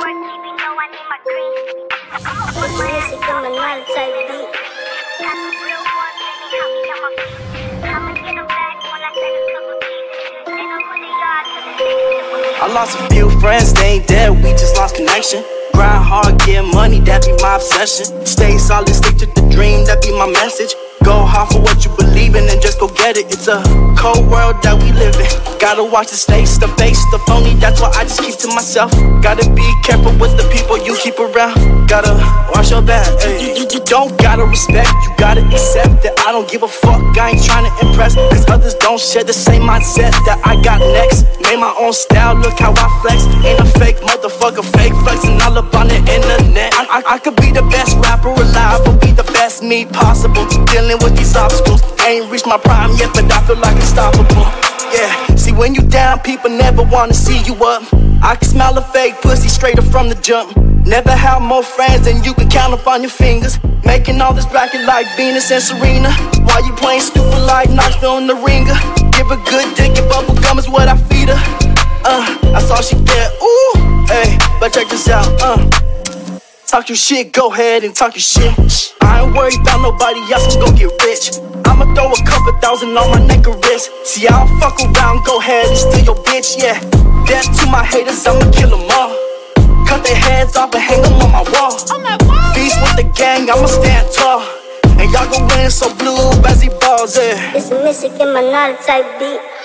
I lost a few friends, they ain't dead, we just lost connection. Grind hard, get money, that be my obsession. Stay solid, stick to the dream, that be my message. Go hard for what you believe in and just go get it. It's a cold world that we live in. Gotta watch the snakes, the face, the phony, that's why I just keep to myself. Gotta be careful with the people you keep around. Gotta watch your back, you don't gotta respect, you gotta accept that I don't give a fuck, I ain't trying to impress. Cause others don't share the same mindset that I got next. Made my own style, look how I flex. Ain't a fake motherfucker, fake flexing all up on the internet. I could be the best rapper alive, but be the best me possible. Dealing with these obstacles, ain't reached my prime yet, but I feel like unstoppable. Yeah, see when you down, people never wanna see you up. I can smell a fake pussy straight up from the jump. Never have more friends than you can count up on your fingers. Making all this bracket like Venus and Serena. While you playing stupid like Knoxville in the ringer. Give a good dick and bubble gum is what I feed her. That's all she get, ooh, hey, but check this out, talk your shit, go ahead and talk your shit. I ain't worried about nobody else, I'm gon' get rich. I'ma throw a couple thousand on my neck or wrist. See, I don't fuck around, go ahead and steal your bitch, yeah. Death to my haters, I'ma kill them all. Cut their heads off and hang them on my wall. Feast with the gang, I'ma stand tall. And y'all gon' win so blue as he balls, yeah. It's a Michigan Manada type beat.